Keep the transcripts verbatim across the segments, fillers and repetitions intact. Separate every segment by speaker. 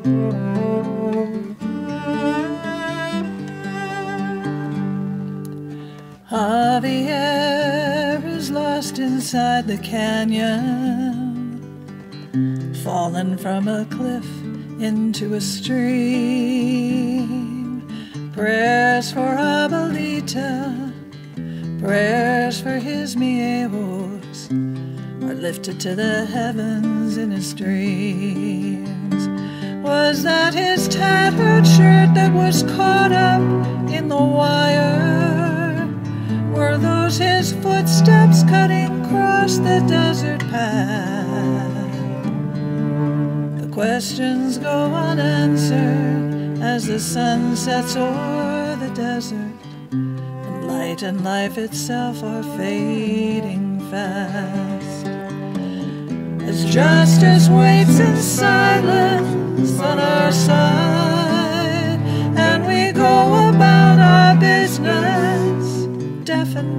Speaker 1: Javier is lost inside the canyon, fallen from a cliff into a stream. Prayers for Abuelita, prayers for his miejos are lifted to the heavens in his dreams. Was that his tattered shirt that was caught up in the wire? Were those his footsteps cutting across the desert path? The questions go unanswered as the sun sets o'er the desert, and light and life itself are fading fast. As justice waits in silence on our side, and we go about our business deaf and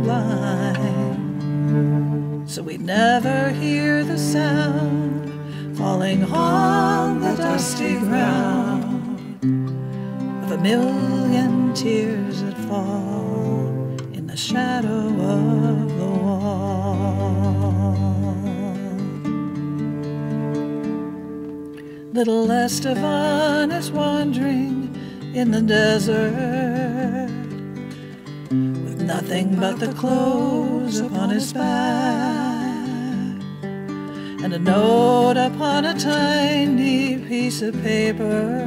Speaker 1: blind, so we never hear the sound falling on the dusty ground of a million tears that fall in the shadow of the wall. Little Esteban is wandering in the desert, with nothing but the clothes upon his back, and a note upon a tiny piece of paper,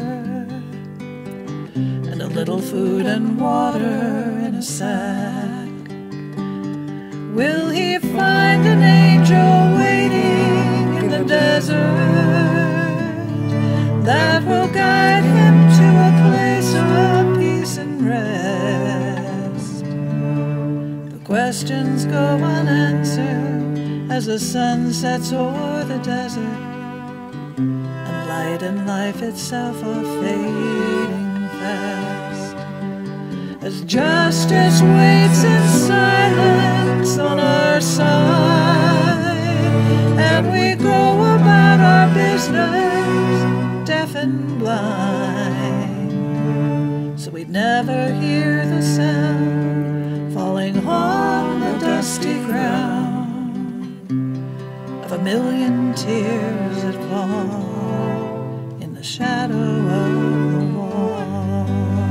Speaker 1: and a little food and water in a sack. Will he find an angel waiting in the desert that will guide him to a place of peace and rest? The questions go unanswered as the sun sets o'er the desert, and light and life itself are fading fast. As justice waits in silence on our side, and we go about our business deaf and blind, so we'd never hear the sound falling on the dusty ground of a million tears that fall in the shadow of the wall.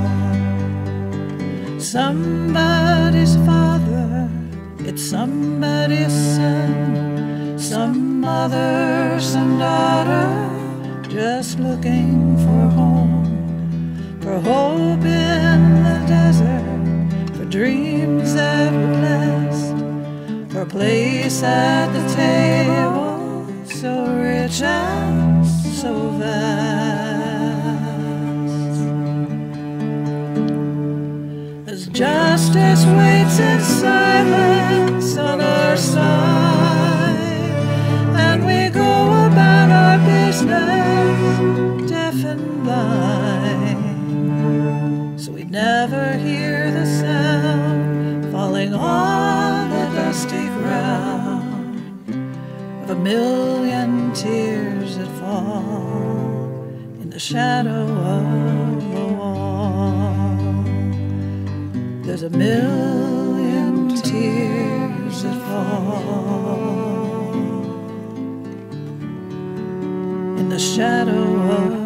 Speaker 1: Somebody's father, it's somebody's son, some mother, some daughter, just looking for home, for hope in the desert, for dreams that would last, for a place at the table so rich and so vast. As justice waits in silence on our side, and we go about our business deaf and blind, so we'd never hear the sound falling on the dusty ground of a million tears that fall in the shadow of the wall. There's a million tears that fall in the shadow of